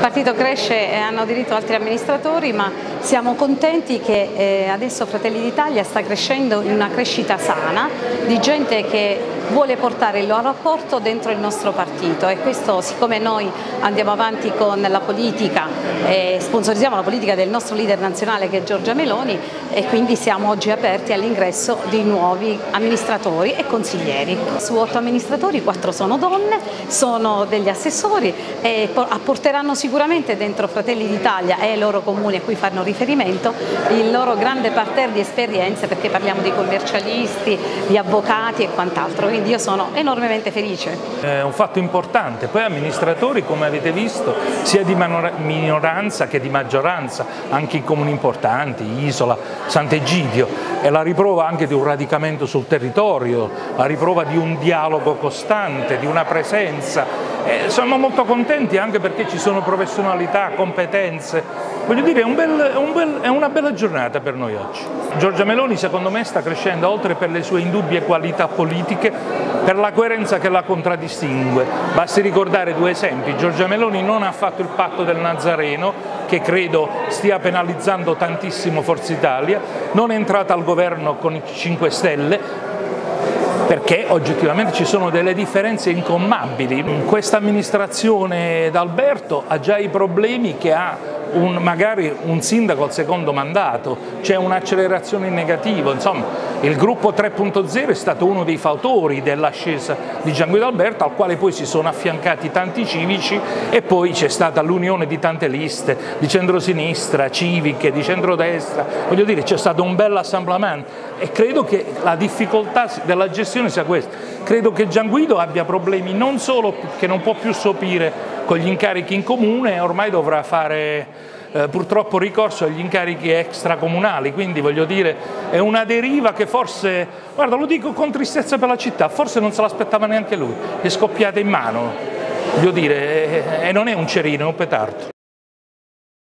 partito cresce e hanno diritto altri amministratori, ma siamo contenti che adesso Fratelli d'Italia sta crescendo in una crescita sana di gente che vuole portare il loro apporto dentro il nostro partito, e questo, siccome noi andiamo avanti con la politica e sponsorizziamo la politica del nostro leader nazionale che è Giorgia Meloni, e quindi siamo oggi aperti all'ingresso di nuovi amministratori e consiglieri. Su 8 amministratori 4 sono donne, sono degli assessori e apporteranno sicuramente dentro Fratelli d'Italia e i loro comuni a cui fanno riferimento il loro grande parterre di esperienze, perché parliamo di commercialisti, di avvocati e quant'altro, quindi io sono enormemente felice. È un fatto importante, poi amministratori, come avete visto, sia di minoranza che di maggioranza, anche in comuni importanti, Isola, Sant'Egidio, è la riprova anche di un radicamento sul territorio, la riprova di un dialogo costante, di una presenza. Siamo molto contenti anche perché ci sono professionalità, competenze. Voglio dire, è una bella giornata per noi oggi. Giorgia Meloni secondo me sta crescendo, oltre per le sue indubbie qualità politiche, per la coerenza che la contraddistingue. Basti ricordare 2 esempi. Giorgia Meloni non ha fatto il patto del Nazareno, che credo stia penalizzando tantissimo Forza Italia, non è entrata al governo con i 5 Stelle, perché oggettivamente ci sono delle differenze incommabili. Questa amministrazione d'Alberto ha già i problemi che ha magari un sindaco al secondo mandato, c'è un'accelerazione in negativo, insomma il gruppo 3.0 è stato uno dei fautori dell'ascesa di Gianguido Alberto, al quale poi si sono affiancati tanti civici, e poi c'è stata l'unione di tante liste, di centrosinistra, civiche, di centrodestra. Voglio dire, c'è stato un bel assemblamento e credo che la difficoltà della gestione sia questa. Credo che Gianguido abbia problemi non solo che non può più sopire con gli incarichi in comune, ormai dovrà fare purtroppo ricorso agli incarichi extracomunali, quindi voglio dire è una deriva che forse, guarda, lo dico con tristezza per la città, forse non se l'aspettava neanche lui, è scoppiata in mano, voglio dire, e non è un cerino, è un petardo.